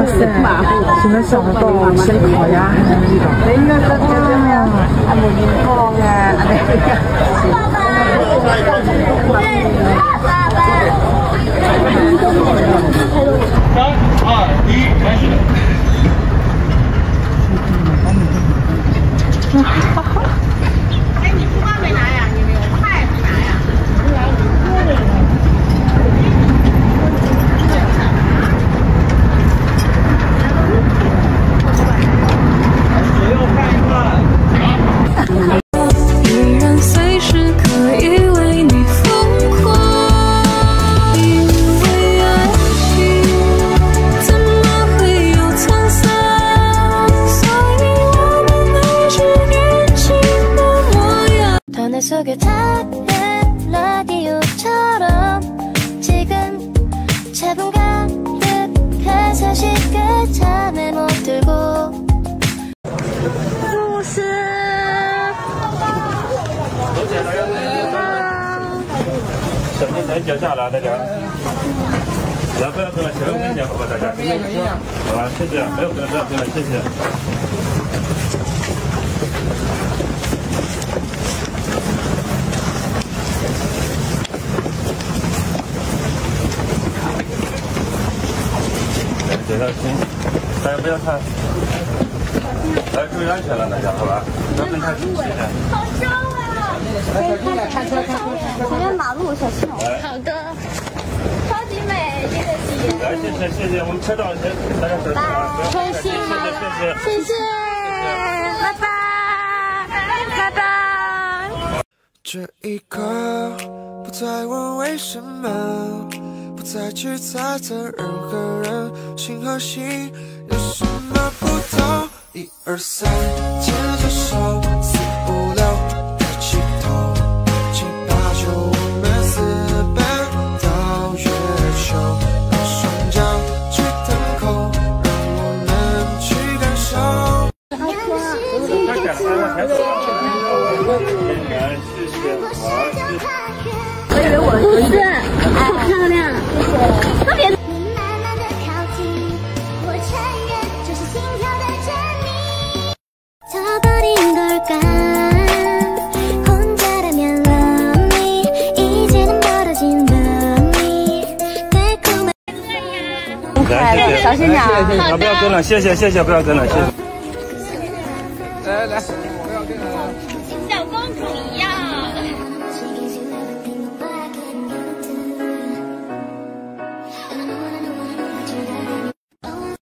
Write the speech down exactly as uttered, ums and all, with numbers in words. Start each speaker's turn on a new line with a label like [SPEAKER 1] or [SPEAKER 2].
[SPEAKER 1] 哇塞，只能想得到吃烤鸭还是那种。哇，阿木面光啊，阿那个。
[SPEAKER 2] 三二一，开始。
[SPEAKER 3] 哎，你不光没拿呀，你有筷子拿呀？
[SPEAKER 2] 左右看一看。
[SPEAKER 4] 依然随时可以为你疯狂，因为爱情怎么会有沧桑？所以我们还是年轻的模样。터널 속의 작은 라디오처럼 지금 차분 가득한 사실끝 잠에 못 들고 故事。
[SPEAKER 2] 小心点脚下来，大家。来，不要跟了，小心点，好吧，大家。好吧，谢谢，没有跟了，不要跟了，谢谢。脚下轻，大家不要看。来，注意安全了，大家，好吧？不要跟太紧，谢谢。
[SPEAKER 3] 好重啊！看车，看车，前面马路小心哦。好的，超级美，这个景。
[SPEAKER 2] 来，谢谢谢谢，我们车道先大家手势啊，不要谢谢谢谢
[SPEAKER 3] 谢谢，拜拜，拜拜。
[SPEAKER 5] 这一刻，不再问为什么，不再去猜测任何人心和心有什么不同。一二三，牵着手，四五六，抬起头，七八九，我们私奔到月球，让双脚去腾空，让我们去感受。
[SPEAKER 2] 大家来抬手，谢谢，好，谢谢。
[SPEAKER 3] 我以为我不是，好漂亮，特别。
[SPEAKER 2] 来，谢谢，
[SPEAKER 3] 小心点，
[SPEAKER 2] 好，不要跟了，谢谢谢谢，不要跟了，谢谢。
[SPEAKER 5] 来来来。